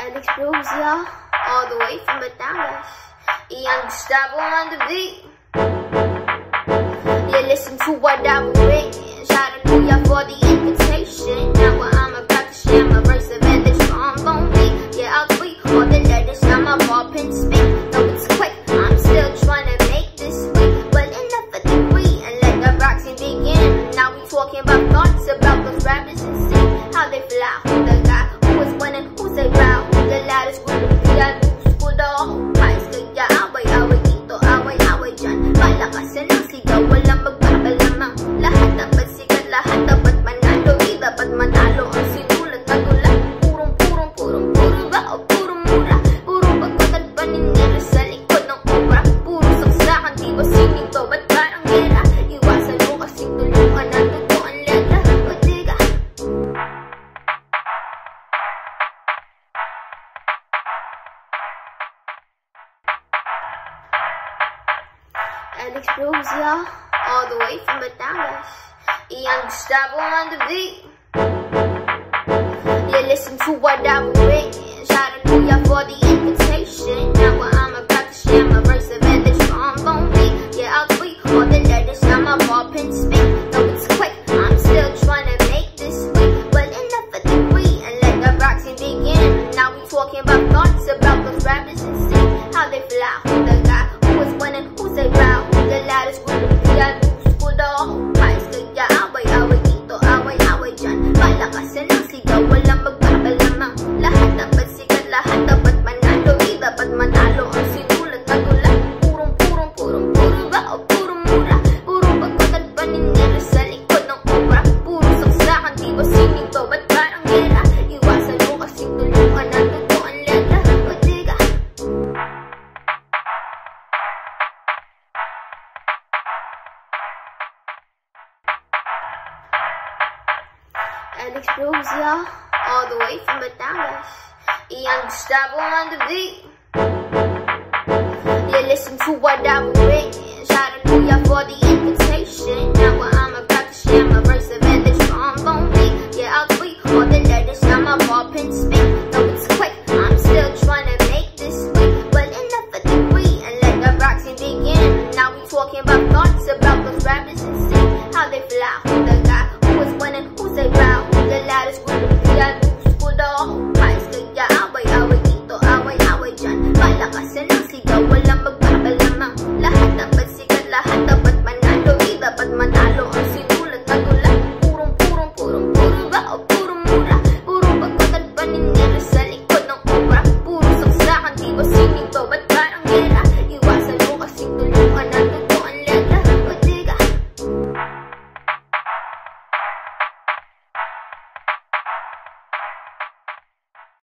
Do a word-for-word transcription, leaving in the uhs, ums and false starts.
Alex Blues, y'all, all the way from Batangas. Young Gustavo on the beat. You listen to what I was written. Shout out to y'all for the invitation. Now what I'm about to share my verse of and the trombone beat. Yeah, I'll tweet all the letters. I'm a pop and spit. No, it's quick. I'm still trying to make this week. Well, enough of the degree and let the boxing begin. Now we talking about thoughts about those rappers and see how they fly. Who the guy who is winning, who's they proud. The loudest group of the school dog. High school, yeah, away, away, dito, away, away, dyan. Malakas yan ang sigaw, walang magpapalamang. Lahat dapat sikat, lahat dapat manalo. Di dapat manalo ang sinulat na tula. Purong, purong, purong, puro ba o purong mura. Puro pagpagad paninira sa likod ng obra. Puro saksakan, di ba sining to, ba't parang gera? Iwasan mo kasing tulungan ang totoong letra. O diga, Alex Blues, y'all, all the way from Batangas. Young Gustavo on the beat. You listen to what I was written. Shout out to y'all for the invitation. Now what I'm about to share my verse of and the trombone beat. Yeah, I'll tweet all the letters. I'm a pop and spit. No, it's quick. I'm still trying to make this week. Well, enough of the degree and let the boxing begin. Now we talking about thoughts about those rappers and see how they fly. Who the guy who is winning, who's they proud. The loudest group of the school dog. High school, yeah, away, away, dito, away, away, dyan. Malakas yan ang sigaw, walang magpapalamang. Lahat dapat sikat, lahat dapat manalo. Di dapat manalo ang sinulat na tula. Purong, purong, purong, puro ba o purong mura. Puro pagpagad paninira sa likod ng obra. Puro saksakan, di ba sining to, ba't parang gera? Iwasan mo kasing tulungan ang totoong letra. O diga, Alex Blues, y'all, all the way from Batangas. Young Gustavo on the beat. You listen to what I was written. Shout out to y'all for the invitation. Now what I'm about to share my verse of and the trombone beat. Yeah, I'll tweet all the letters. I'm a pop and spit. No, it's quick. I'm still trying to make this week. Well, enough of the degree and let the boxing begin. Now we talking about thoughts about those rappers and see how they fly. Who the guy who is winning, who's they proud. The loudest group of the school dog. High school, yeah, away, away, dito, away, away, dyan. Malakas yan ang sigaw, walang magpapalamang. Lahat dapat sikat, lahat dapat manalo. Di dapat manalo ang sinulat na tula. Purong, purong, purong, puro ba o purong mura. Puro pagpagad paninira sa likod ng obra. Puro saksakan, di ba